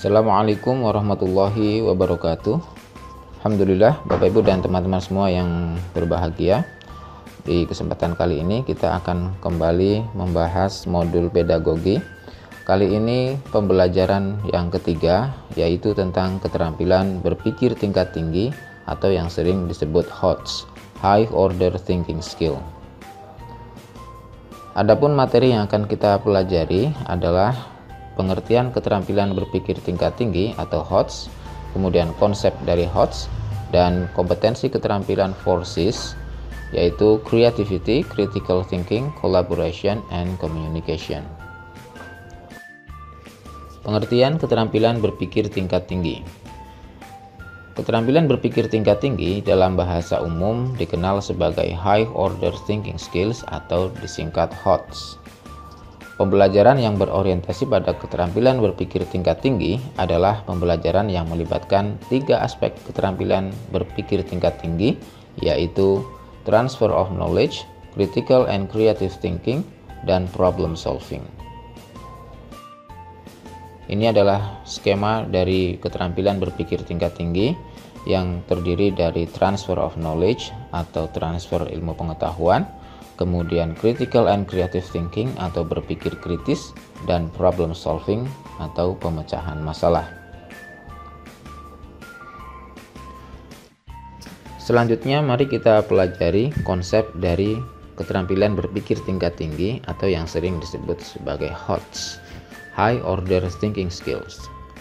Assalamualaikum warahmatullahi wabarakatuh. Alhamdulillah Bapak Ibu dan teman-teman semua yang berbahagia. Di kesempatan kali ini kita akan kembali membahas modul pedagogi. Kali ini pembelajaran yang ketiga, yaitu tentang keterampilan berpikir tingkat tinggi atau yang sering disebut HOTS, High Order Thinking Skill. Adapun materi yang akan kita pelajari adalah pengertian keterampilan berpikir tingkat tinggi atau HOTS, kemudian konsep dari HOTS, dan kompetensi keterampilan 4Cs, yaitu creativity, critical thinking, collaboration, and communication. Pengertian keterampilan berpikir tingkat tinggi. Keterampilan berpikir tingkat tinggi dalam bahasa umum dikenal sebagai High Order Thinking Skills atau disingkat HOTS. Pembelajaran yang berorientasi pada keterampilan berpikir tingkat tinggi adalah pembelajaran yang melibatkan tiga aspek keterampilan berpikir tingkat tinggi, yaitu transfer of knowledge, critical and creative thinking, dan problem solving. Ini adalah skema dari keterampilan berpikir tingkat tinggi yang terdiri dari transfer of knowledge atau transfer ilmu pengetahuan, kemudian critical and creative thinking atau berpikir kritis, dan problem solving atau pemecahan masalah. Selanjutnya mari kita pelajari konsep dari keterampilan berpikir tingkat tinggi atau yang sering disebut sebagai HOTS, High Order Thinking Skills.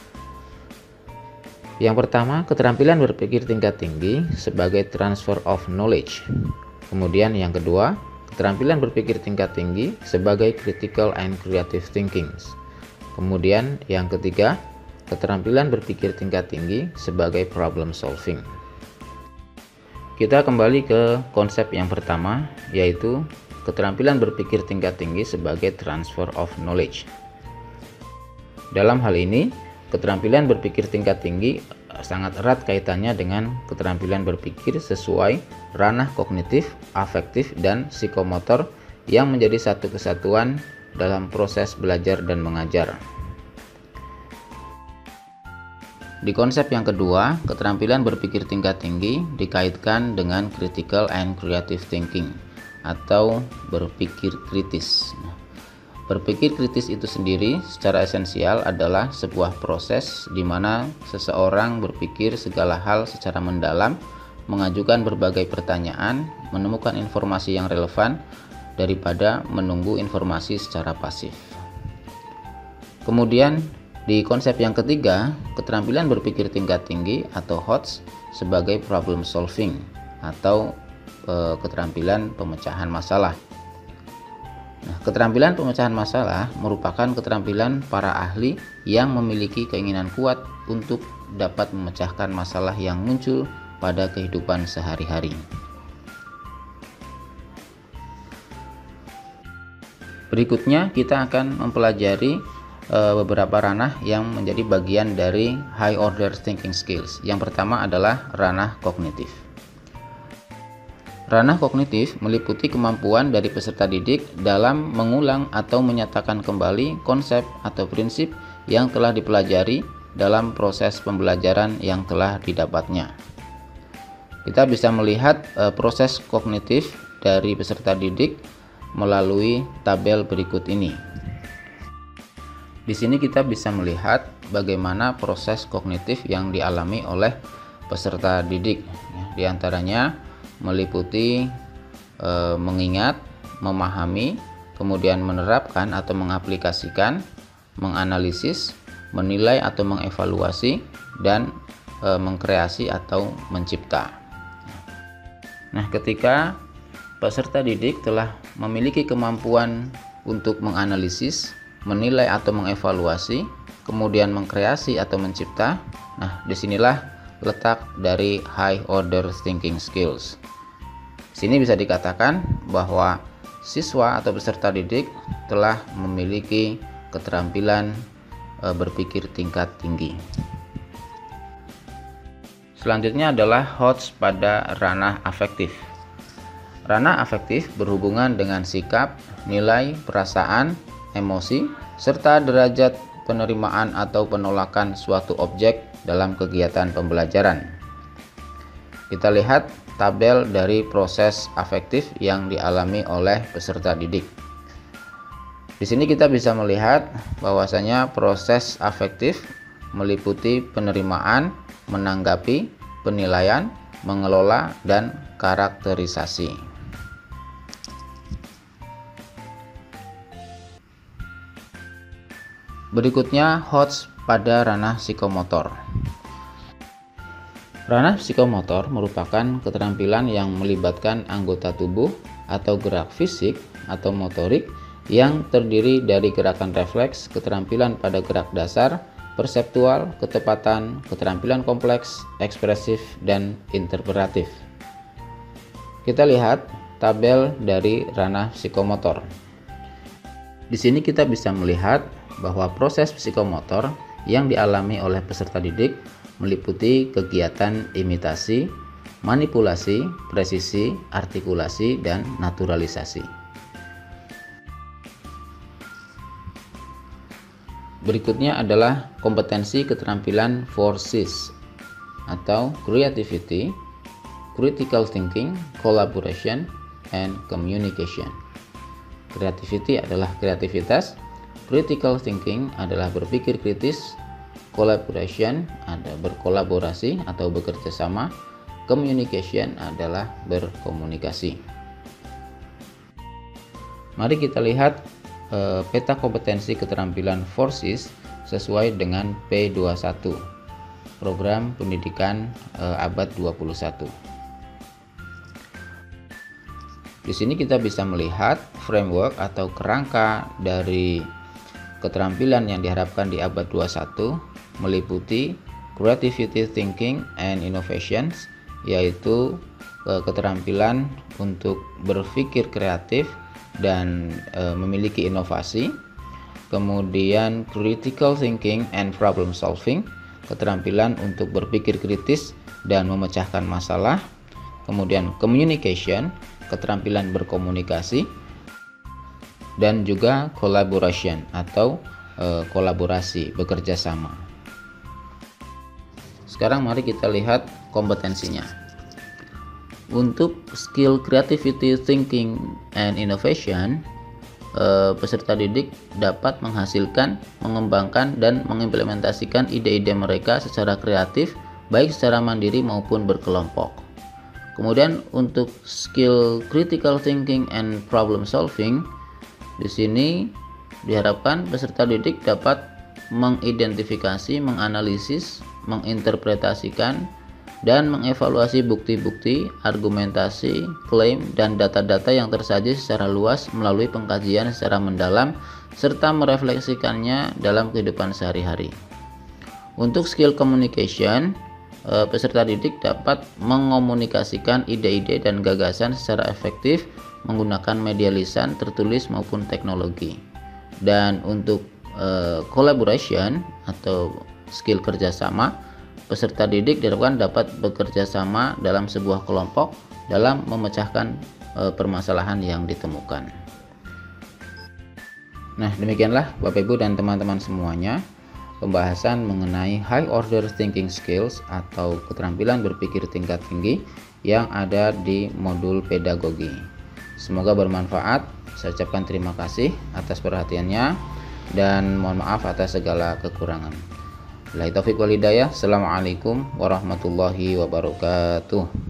Yang pertama, keterampilan berpikir tingkat tinggi sebagai transfer of knowledge. Kemudian yang kedua, keterampilan berpikir tingkat tinggi sebagai critical and creative thinking. Kemudian yang ketiga, keterampilan berpikir tingkat tinggi sebagai problem solving. Kita kembali ke konsep yang pertama, yaitu keterampilan berpikir tingkat tinggi sebagai transfer of knowledge. Dalam hal ini, keterampilan berpikir tingkat tinggi sangat erat kaitannya dengan keterampilan berpikir sesuai ranah kognitif, afektif, dan psikomotor yang menjadi satu kesatuan dalam proses belajar dan mengajar. Di konsep yang kedua, keterampilan berpikir tingkat tinggi dikaitkan dengan critical and creative thinking atau berpikir kritis. Berpikir kritis itu sendiri secara esensial adalah sebuah proses di mana seseorang berpikir segala hal secara mendalam, mengajukan berbagai pertanyaan, menemukan informasi yang relevan daripada menunggu informasi secara pasif. Kemudian di konsep yang ketiga, keterampilan berpikir tingkat tinggi atau HOTS sebagai problem solving atau keterampilan pemecahan masalah. Nah, keterampilan pemecahan masalah merupakan keterampilan para ahli yang memiliki keinginan kuat untuk dapat memecahkan masalah yang muncul pada kehidupan sehari-hari. Berikutnya kita akan mempelajari beberapa ranah yang menjadi bagian dari High Order Thinking Skills. Yang pertama adalah ranah kognitif. Ranah kognitif meliputi kemampuan dari peserta didik dalam mengulang atau menyatakan kembali konsep atau prinsip yang telah dipelajari dalam proses pembelajaran yang telah didapatnya. Kita bisa melihat proses kognitif dari peserta didik melalui tabel berikut ini. Di sini kita bisa melihat bagaimana proses kognitif yang dialami oleh peserta didik. Di antaranya meliputi mengingat, memahami, kemudian menerapkan atau mengaplikasikan, menganalisis, menilai atau mengevaluasi, dan mengkreasi atau mencipta. Nah, ketika peserta didik telah memiliki kemampuan untuk menganalisis, menilai atau mengevaluasi, kemudian mengkreasi atau mencipta, nah disinilah letak dari High Order Thinking Skills. Di sini bisa dikatakan bahwa siswa atau peserta didik telah memiliki keterampilan berpikir tingkat tinggi. Selanjutnya adalah HOTS pada ranah afektif. Ranah afektif berhubungan dengan sikap, nilai, perasaan, emosi, serta derajat penerimaan atau penolakan suatu objek dalam kegiatan pembelajaran. Kita lihat tabel dari proses afektif yang dialami oleh peserta didik. Di sini kita bisa melihat bahwasanya proses afektif meliputi penerimaan, menanggapi, penilaian, mengelola, dan karakterisasi. Berikutnya, HOTS pada ranah psikomotor. Ranah psikomotor merupakan keterampilan yang melibatkan anggota tubuh atau gerak fisik atau motorik yang terdiri dari gerakan refleks, keterampilan pada gerak dasar, perseptual, ketepatan, keterampilan kompleks, ekspresif, dan interpretatif. Kita lihat tabel dari ranah psikomotor. Di sini kita bisa melihat bahwa proses psikomotor yang dialami oleh peserta didik meliputi kegiatan imitasi, manipulasi, presisi, artikulasi, dan naturalisasi. Berikutnya adalah kompetensi keterampilan forces atau creativity, critical thinking, collaboration, and communication. Creativity adalah kreativitas, critical thinking adalah berpikir kritis, collaboration ada berkolaborasi atau bekerja sama, communication adalah berkomunikasi. Mari kita lihat peta kompetensi keterampilan forces sesuai dengan P21 program pendidikan abad 21. Di sini kita bisa melihat framework atau kerangka dari keterampilan yang diharapkan di abad 21 meliputi creativity thinking and innovations, yaitu keterampilan untuk berpikir kreatif dan memiliki inovasi. Kemudian critical thinking and problem solving, keterampilan untuk berpikir kritis dan memecahkan masalah. Kemudian communication, keterampilan berkomunikasi, dan juga collaboration atau kolaborasi, bekerja sama. Sekarang mari kita lihat kompetensinya. Untuk skill creativity thinking and innovation, peserta didik dapat menghasilkan, mengembangkan, dan mengimplementasikan ide-ide mereka secara kreatif, baik secara mandiri maupun berkelompok. Kemudian untuk skill critical thinking and problem solving, di sini diharapkan peserta didik dapat mengidentifikasi, menganalisis, menginterpretasikan, dan mengevaluasi bukti-bukti, argumentasi, klaim, dan data-data yang tersaji secara luas melalui pengkajian secara mendalam serta merefleksikannya dalam kehidupan sehari-hari. Untuk skill communication, peserta didik dapat mengomunikasikan ide-ide dan gagasan secara efektif menggunakan media lisan, tertulis maupun teknologi. Dan untuk collaboration atau skill kerjasama, peserta didik diharapkan dapat bekerja sama dalam sebuah kelompok dalam memecahkan permasalahan yang ditemukan. Nah, demikianlah Bapak Ibu dan teman-teman semuanya pembahasan mengenai high order thinking skills atau keterampilan berpikir tingkat tinggi yang ada di modul pedagogi. Semoga bermanfaat. Saya ucapkan terima kasih atas perhatiannya dan mohon maaf atas segala kekurangan. Wabillahi taufiq wal hidayah. Assalamualaikum warahmatullahi wabarakatuh.